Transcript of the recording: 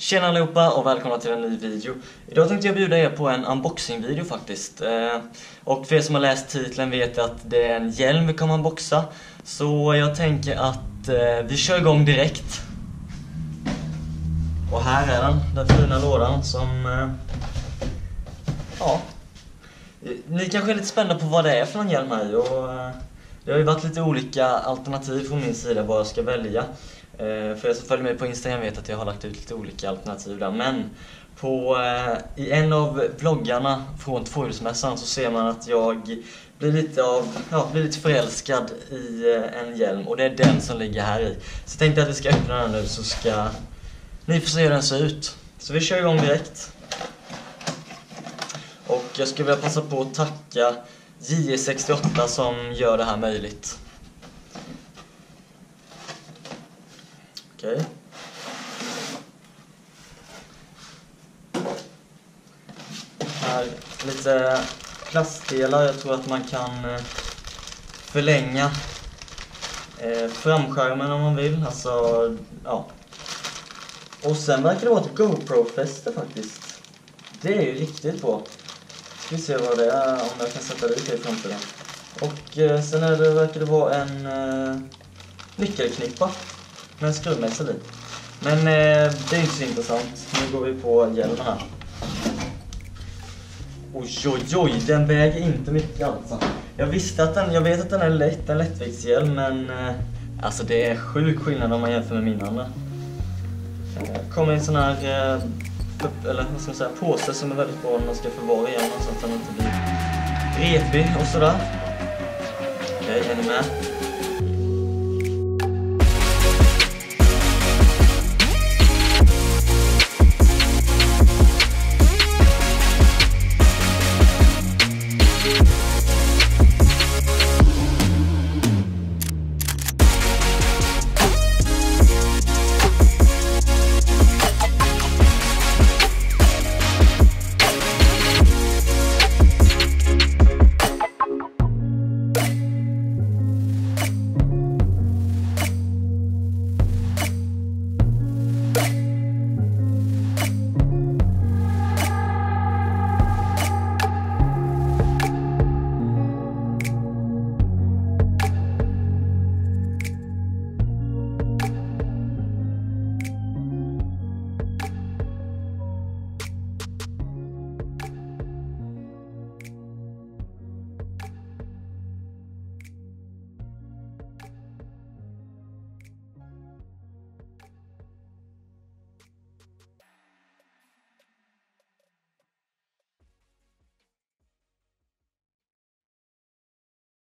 Tjena allihopa och välkomna till en ny video. Idag tänkte jag bjuda er på en unboxing-video faktiskt. Och för er som har läst titeln vet att det är en hjälm vi kommer unboxa. Så jag tänker att vi kör igång direkt. Och här är den fina lådan som... Ni kanske är lite spända på vad det är för en hjälm här. Och det har ju varit lite olika alternativ från min sida vad jag ska välja. För er som följer mig på Instagram vet att jag har lagt ut lite olika alternativ där. Men i en av vloggarna från tvåhjulsmässan så ser man att jag blir lite förälskad i en hjälm. Och det är den som ligger här i. Så jag tänkte att vi ska öppna den nu så ska ni få se hur den ser ut. Så vi kör igång direkt. Och jag skulle vilja passa på att tacka JE68 som gör det här möjligt. Okej. Här lite plastdelar. Jag tror att man kan förlänga framskärmen om man vill. Alltså, ja. Och sen verkar det vara ett GoPro-fäste faktiskt. Det är ju riktigt bra. Ska vi se vad det är, om jag kan sätta dit det i framtiden. Och sen verkar det vara en nyckelknippa med en skruvmejsel i. Men det är inte så intressant. Nu går vi på hjälmen här. Oj, den väger inte mycket alltså. Jag vet att den är lätt, en lättviktshjälm, men alltså det är sjuk skillnad om man jämför med min andra. Kommer en sån här eller vad ska man säga, påse som är väldigt bra när man ska förvara hjälmen så att den inte blir repig och sådär. Okej, är ni med?